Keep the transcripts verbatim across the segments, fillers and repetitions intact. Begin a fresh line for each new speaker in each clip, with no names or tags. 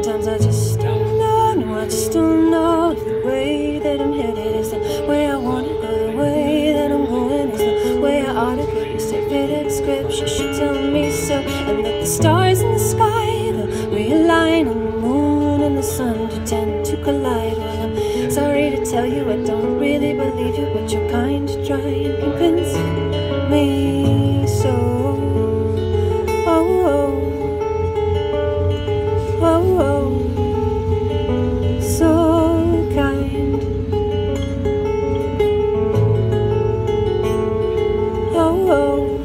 sometimes I just don't know, no, I just don't know if the way that I'm headed is the way I want to go, the way that I'm going is the way I ought to go. You say Vedic scripture should tell me so, and that the stars in the sky, they'll realign, and the moon and the sun do tend to collide. Well, I'm sorry to tell you I don't really believe you, but you're kind to try and convince me so. Oh, oh. Oh, oh, so kind. Oh, oh,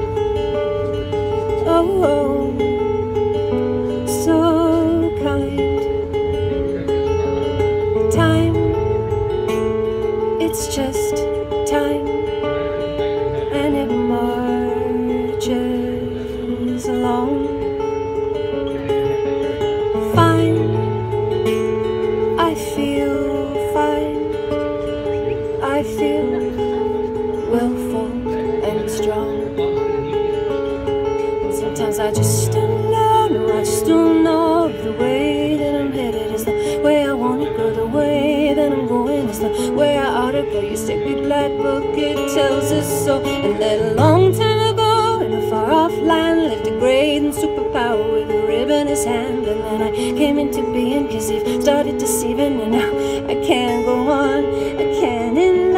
oh, oh, so kind. Time, it's just time, and it marches along. I feel fine, I feel willful and strong. And sometimes I just don't know, no, I just don't know if the way that I'm headed is the way I want to go, the way that I'm going is the way I ought to go. You say big black book, it tells us so. And that a long time ago in a far off land lived a great and superpower with a rib in his hand. And then I came into being cause Eve started deceiving, and now I can't go on, I can't in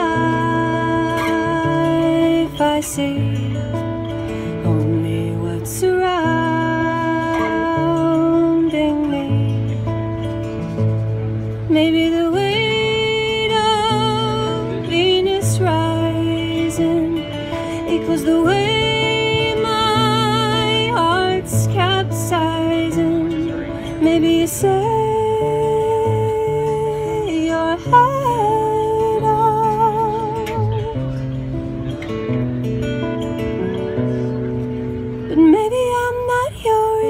life. I see only what's surrounding me. Maybe the weight of Venus rising equals the way my heart's capsizing. Maybe you say your head off, but maybe I'm not your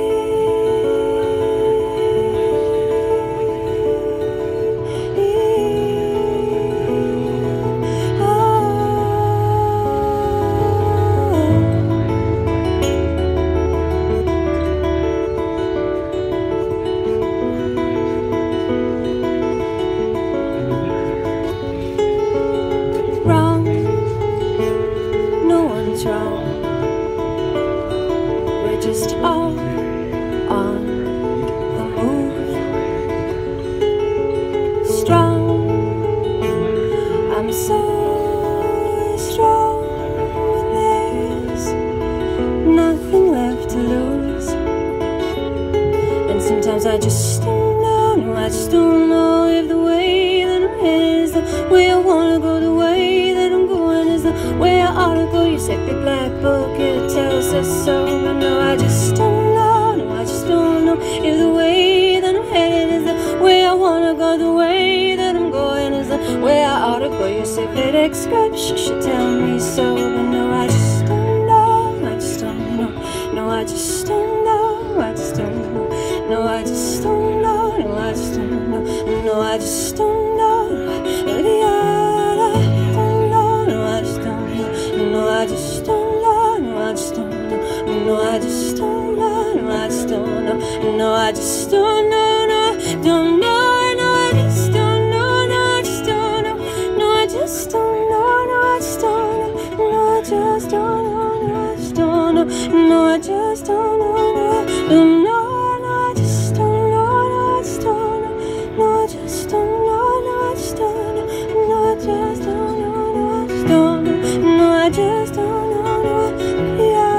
wrong. We're just all on the move. Strong, I'm so strong when there's nothing left to lose. And sometimes I just don't know, no, I just don't know if the way that I'm headed is the way I wanna go, the way that I'm going is the way I ought to go. You say big black book, it tells us so, but no, I just don't know, no, I just don't know if the way that I'm headed is the way I wanna go, the way that I'm going is the way I ought to go. You say Vedic scripture should tell me so, but no, I just don't know, I just don't know, no, I just don't know, I just don't know, no, I just don't know, no, I just don't know, no, I just don't know, no, I just don't know, no, I just don't know, no, I just don't know, no, I just don't know, no, I just don't know, no, I just don't know, no, don't know, no, I just don't know, no, I just don't know, no, I just don't know, no, I just don't know, no, I just don't know, no, I just don't know, no, I just don't know, no, don't know, no, I just don't know, no, I just don't know, no, I just don't know, no, I just don't know, no, I just don't know, no, I just don't know, no, I just don't know, no, yeah.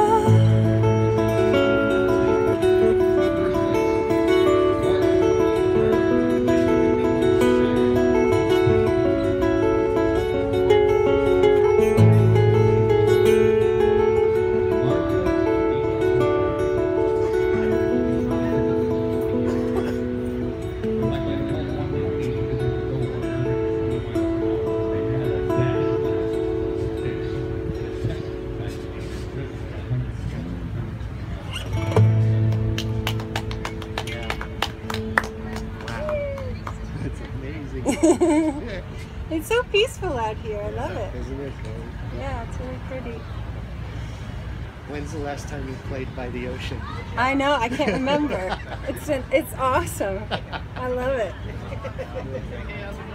It's so peaceful out here. I love it.
Isn't it?
Yeah, it's really pretty.
When's the last time you played by the ocean?
I know, I can't remember. It's an, it's awesome. I love it.